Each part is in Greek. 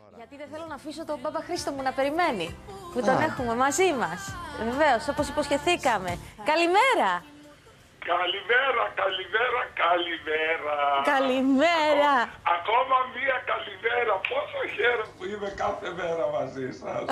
Γιατί δεν θέλω να αφήσω τον Πάπα Χρήστο μου να περιμένει, που τον έχουμε μαζί μας. Βεβαίως, όπως υποσχεθήκαμε. Καλημέρα! Καλημέρα, καλημέρα, καλημέρα. Καλημέρα. Ακόμα μία καλημέρα. Πόσο χαίρομαι που είμαι κάθε μέρα μαζί σας.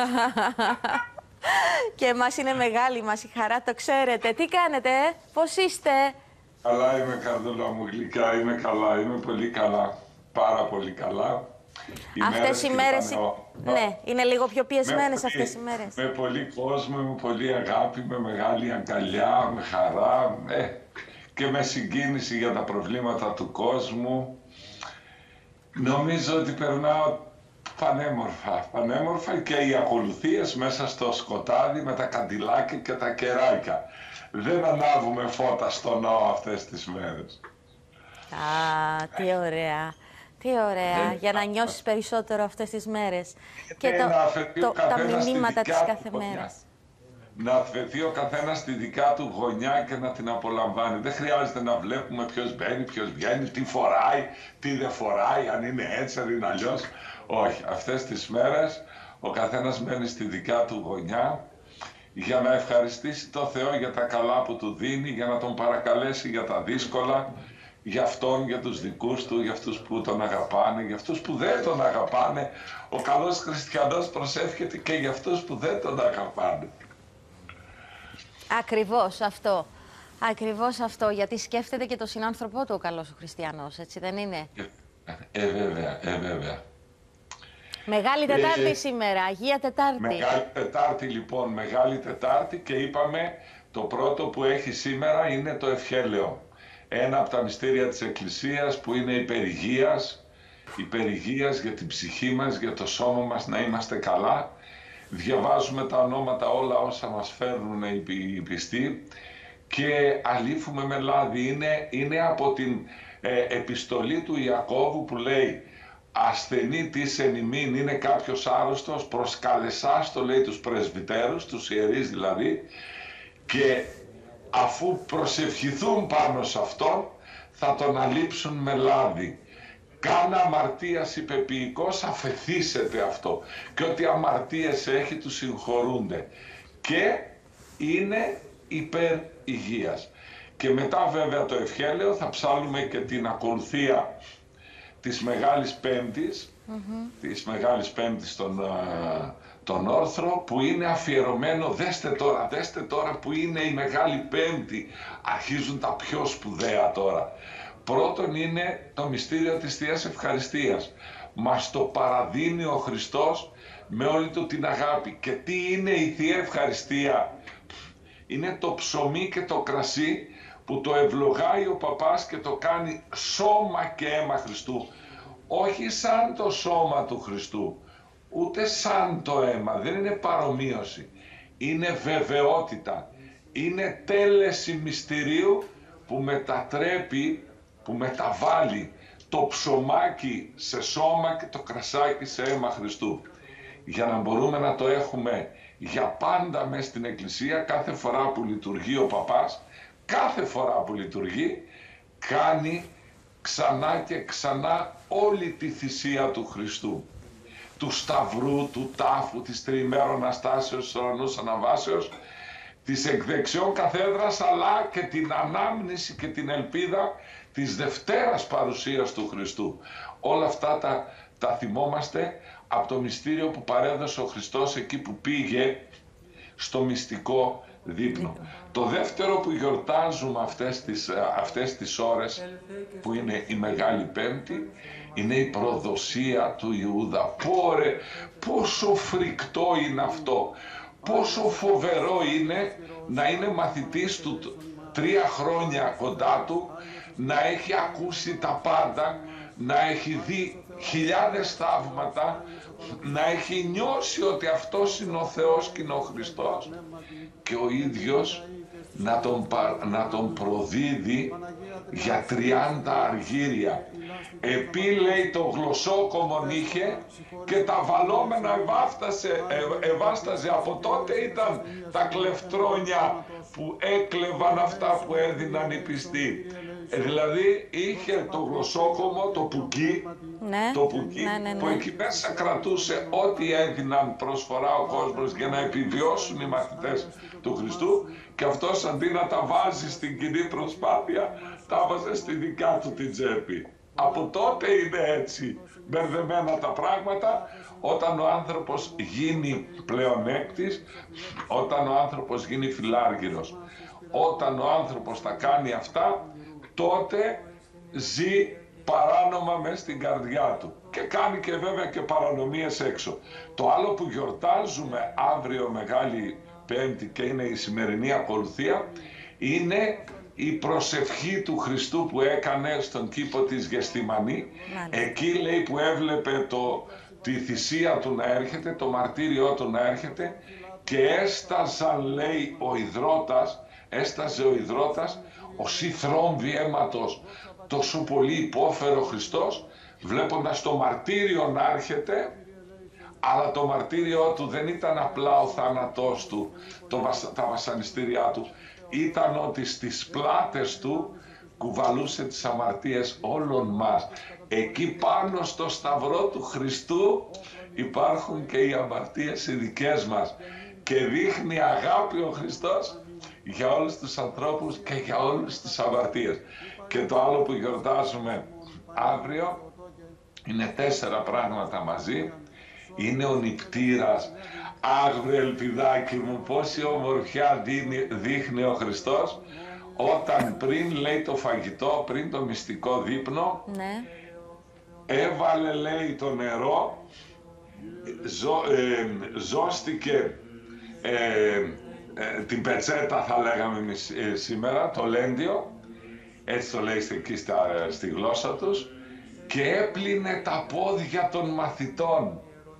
Και μας είναι μεγάλη μας η χαρά, το ξέρετε. Τι κάνετε, πώς είστε? Καλά είμαι, καρδούλα μου γλυκιά, είμαι καλά, είμαι πολύ καλά. Πάρα πολύ καλά. Αυτές οι μέρες, ναι, είναι λίγο πιο πιεσμένες αυτές οι μέρες. Με πολύ κόσμο, με πολύ αγάπη, με μεγάλη αγκαλιά, με χαρά και με συγκίνηση για τα προβλήματα του κόσμου. Νομίζω ότι περνάω πανέμορφα και οι ακολουθίες μέσα στο σκοτάδι με τα καντιλάκια και τα κεράκια. Δεν ανάβουμε φώτα στο ναό αυτές τις μέρες. Α, τι ωραία. Τι ωραία, για να νιώσεις περισσότερο αυτές τις μέρες. Και τα μηνύματα της κάθε μέρας. Να αφαιθεί ο καθένας στη δικιά του γωνιά και να την απολαμβάνει. Δεν χρειάζεται να βλέπουμε ποιος μπαίνει, ποιος βγαίνει, τι φοράει, τι δεν φοράει, αν είναι έτσι, αν είναι αλλιώς. Όχι, αυτές τις μέρες ο καθένας μένει στη δικιά του γωνιά για να ευχαριστήσει το Θεό για τα καλά που του δίνει, για να τον παρακαλέσει για τα δύσκολα, για αυτόν, για τους δικούς του, για αυτούς που τον αγαπάνε, για αυτούς που δεν τον αγαπάνε. Ο καλός χριστιανός προσεύχεται και για αυτούς που δεν τον αγαπάνε. Ακριβώς αυτό. Ακριβώς αυτό, γιατί σκέφτεται και τον συνάνθρωπό του ο καλός ο χριστιανός, έτσι δεν είναι? Βέβαια. Μεγάλη Τετάρτη σήμερα, Αγία Τετάρτη. Μεγάλη Τετάρτη λοιπόν, Μεγάλη Τετάρτη, και είπαμε το πρώτο που έχει σήμερα είναι το ευχέλαιο. Ένα από τα μυστήρια της Εκκλησίας που είναι υπερηγείας για την ψυχή μας, για το σώμα μας να είμαστε καλά. Διαβάζουμε τα ονόματα όλα όσα μας φέρνουν οι πιστοί και αλήφουμε με λάδι. Είναι από την επιστολή του Ιακώβου που λέει «Ασθενή της εν ημίν», είναι κάποιος άρρωστος, προσκαλεσάς, το λέει, τους πρεσβυτέρους, τους ιερείς δηλαδή, και αφού προσευχηθούν πάνω σε αυτόν θα τον αλείψουν με λάδι. Κάνα αμαρτίας υπεποιητικός αφεθήσεται αυτό, και ό,τι αμαρτίες έχει του συγχωρούνται, και είναι υπέρ υγείας. Και μετά βέβαια το ευχέλαιο θα ψάλουμε και την ακολουθία της Μεγάλης Πέμπτης, της Μεγάλης Πέμπτης τον Όρθρο, που είναι αφιερωμένο, δέστε τώρα που είναι η Μεγάλη Πέμπτη, αρχίζουν τα πιο σπουδαία τώρα. Πρώτον είναι το μυστήριο της Θείας Ευχαριστίας. Μας το παραδίνει ο Χριστός με όλη του την αγάπη. Και τι είναι η Θεία Ευχαριστία? Είναι το ψωμί και το κρασί που το ευλογάει ο παπάς και το κάνει σώμα και αίμα Χριστού. Όχι σαν το σώμα του Χριστού, ούτε σαν το αίμα, δεν είναι παρομοίωση. Είναι βεβαιότητα, είναι τέλεση μυστηρίου που μετατρέπει, που μεταβάλλει το ψωμάκι σε σώμα και το κρασάκι σε αίμα Χριστού. Για να μπορούμε να το έχουμε για πάντα μες στην Εκκλησία, κάθε φορά που λειτουργεί ο παπάς, κάθε φορά που λειτουργεί, κάνει ξανά και ξανά όλη τη θυσία του Χριστού. Του Σταυρού, του Τάφου, της τριημέρων Αναστάσεως, της ουρανούς Αναβάσεως, της εκδεξιών καθέδρας, αλλά και την ανάμνηση και την ελπίδα της Δευτέρας παρουσίας του Χριστού. Όλα αυτά τα θυμόμαστε από το μυστήριο που παρέδωσε ο Χριστός εκεί που πήγε στο μυστικό δείπνο. Το δεύτερο που γιορτάζουμε αυτές τις ώρες, που είναι η Μεγάλη Πέμπτη, είναι η προδοσία του Ιούδα. Πόσο φρικτό είναι αυτό, πόσο φοβερό είναι να είναι μαθητής του 3 χρόνια κοντά του, να έχει ακούσει τα πάντα, να έχει δει χιλιάδες θαύματα, να έχει νιώσει ότι αυτός είναι ο Θεός και είναι ο Χριστός, και ο ίδιος να τον προδίδει για 30 αργύρια. Επί, λέει, το γλωσσόκομον είχε και τα βαλόμενα εβάσταζε. Από τότε ήταν τα κλεφτρόνια που έκλεβαν αυτά που έδιναν οι πιστοί. Δηλαδή είχε το γλωσσόκομο, το πουκί, που εκεί μέσα κρατούσε ό,τι έδιναν προσφορά ο κόσμος για να επιβιώσουν οι μαθητές του Χριστού, και αυτός αντί να τα βάζει στην κοινή προσπάθεια, τα βάζε στη δικιά του την τσέπη. Από τότε είναι έτσι μπερδεμένα τα πράγματα. Όταν ο άνθρωπος γίνει πλεονέκτης, όταν ο άνθρωπος γίνει φιλάργυρος, όταν ο άνθρωπος τα κάνει αυτά, τότε ζει παράνομα μες στην καρδιά του και κάνει και βέβαια και παρανομίες έξω. Το άλλο που γιορτάζουμε αύριο Μεγάλη Πέμπτη και είναι η σημερινή ακολουθία, είναι η προσευχή του Χριστού που έκανε στον κήπο της Γεστημανή. Εκεί λέει που έβλεπε τη θυσία του να έρχεται, το μαρτύριό του να έρχεται, και έσταζε ο ιδρώτας οσί θρόμβη αίματος, τόσο πολύ υπόφερε ο Χριστός, βλέποντας το μαρτύριο να έρχεται, αλλά το μαρτύριό του δεν ήταν απλά ο θάνατός του, τα βασανιστήριά του, ήταν ότι στις πλάτες του κουβαλούσε τις αμαρτίες όλων μας. Εκεί πάνω στο σταυρό του Χριστού υπάρχουν και οι αμαρτίες οι δικές μας, και δείχνει αγάπη ο Χριστός για όλους τους ανθρώπους και για όλους τις αμαρτίες. Και το άλλο που γιορτάζουμε αύριο είναι 4 πράγματα μαζί. Είναι ο νηπτήρας. Άγρε ελπιδάκι μου, πόση ομορφιά δείχνει ο Χριστός όταν πριν λέει το φαγητό, πριν το μυστικό δείπνο, έβαλε λέει το νερό, ζώστηκε την πετσέτα, θα λέγαμε σήμερα, το λέντιο, έτσι το λέει εκεί στη γλώσσα τους, και έπλυνε τα πόδια των μαθητών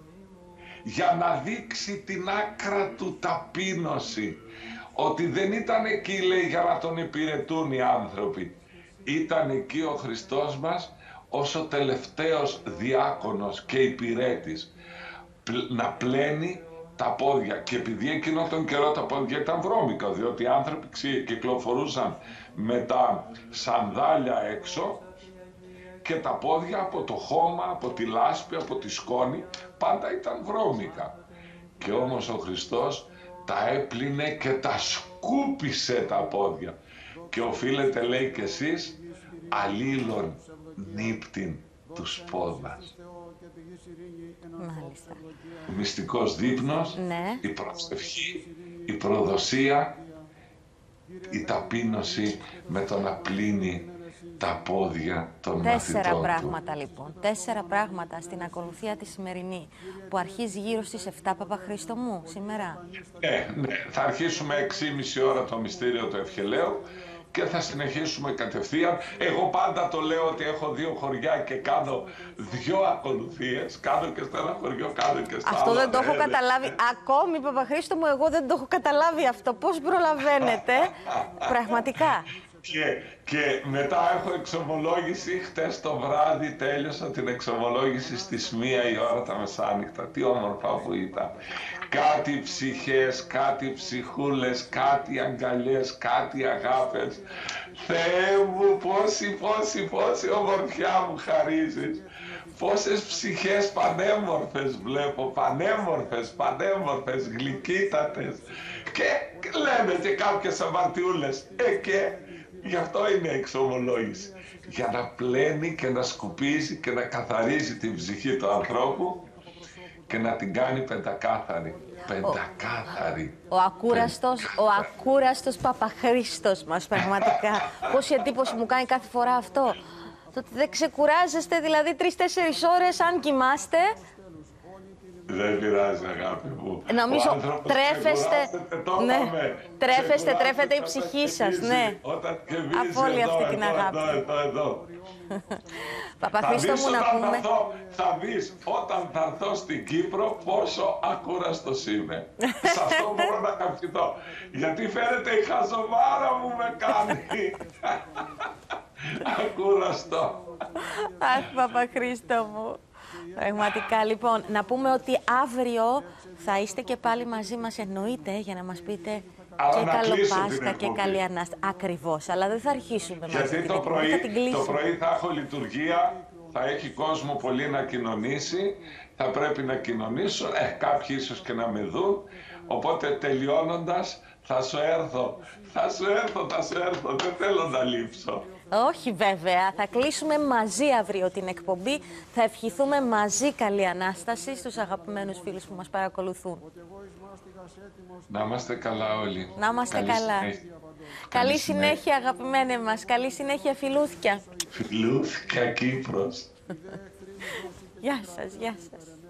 για να δείξει την άκρα του ταπείνωση, ότι δεν ήταν εκεί λέει για να τον υπηρετούν οι άνθρωποι, ήταν εκεί ο Χριστός μας ως ο τελευταίος διάκονος και υπηρέτης, να πλένει τα πόδια. Και επειδή εκείνο τον καιρό τα πόδια ήταν βρώμικα, διότι οι άνθρωποι κυκλοφορούσαν με τα σανδάλια έξω, και τα πόδια από το χώμα, από τη λάσπη, από τη σκόνη, πάντα ήταν βρώμικα. Και όμως ο Χριστός τα έπλυνε και τα σκούπισε τα πόδια. Και οφείλετε λέει κι εσείς, αλλήλων νύπτην τους πόδας. Μάλιστα. Ο μυστικός δείπνος, η προσευχή, η προδοσία, η ταπείνωση με το να πλύνει τα πόδια των μαθητών του. 4 πράγματα λοιπόν, 4 πράγματα στην ακολουθία τη σημερινή, που αρχίζει γύρω στις 7 Παπαχρήστο σήμερα. Ναι, θα αρχίσουμε 6,5 ώρα το μυστήριο του Ευχελαίου και θα συνεχίσουμε κατευθείαν. Εγώ πάντα το λέω ότι έχω 2 χωριά και κάνω 2 ακολουθίες. Κάνω και στο ένα χωριό, κάνω και στο άλλο. Αυτό δεν το έχω καταλάβει. Ακόμη, Παπαχρήστο μου, εγώ δεν το έχω καταλάβει αυτό. Πώς προλαβαίνετε, πραγματικά. Και μετά έχω εξομολόγηση. Χτες το βράδυ τέλειωσα την εξομολόγηση στις 1 η ώρα τα μεσάνυχτα. Τι όμορφα που ήταν. Κάτι ψυχές, κάτι ψυχούλες, κάτι αγκαλιές, κάτι αγάπες. Θεέ μου, πόση ομορφιά μου χαρίζεις. Πόσες ψυχές πανέμορφες βλέπω, πανέμορφες, γλυκύτατες. Και λένε και κάποιες αμαρτιούλες. Και γι' αυτό είναι εξομολόγηση. Για να πλένει και να σκουπίζει και να καθαρίζει την ψυχή του ανθρώπου και να την κάνει πεντακάθαρη. Ο ακούραστος Παπαχρήστος μας, πραγματικά. Πόση εντύπωση μου κάνει κάθε φορά αυτό. Το ότι δεν ξεκουράζεστε, δηλαδή 3-4 ώρες αν κοιμάστε. Δεν πειράζει, αγάπη μου. Νομίζω τρέφεται η ψυχή σας, ναι. Από όλη αυτή την αγάπη. Εδώ. Παπαχρήστο μου, να πούμε. Θα δεις όταν θα έρθω στην Κύπρο πόσο ακούραστος είμαι. Σε αυτό μπορώ να καυχηθώ. Γιατί φαίνεται η χαζομάρα μου με κάνει. Ακούραστο. Αχ, Παπαχρήστο μου. Πραγματικά, λοιπόν, να πούμε ότι αύριο θα είστε και πάλι μαζί μας, εννοείται, για να μας πείτε Αλλά και να καλό κλείσω την Πάσχα και εκπομπή. καλή Ανάσταση. Ακριβώς, αλλά δεν θα αρχίσουμε μαζί Γιατί την το εκπομπή, πρωί, θα την κλείσουμε. το πρωί θα έχω λειτουργία, θα έχει κόσμο πολύ να κοινωνήσει, θα πρέπει να κοινωνήσω, κάποιοι ίσως και να με δουν, οπότε τελειώνοντας θα σου έρθω, δεν θέλω να λείψω. Όχι βέβαια, θα κλείσουμε μαζί αύριο την εκπομπή, θα ευχηθούμε μαζί καλή Ανάσταση στους αγαπημένους φίλους που μας παρακολουθούν. Να είμαστε καλά όλοι. Να είμαστε καλά. Καλή συνέχεια αγαπημένε μας, καλή συνέχεια φιλούθκια. Φιλούθκια Κύπρος. Γεια σας, γεια σας.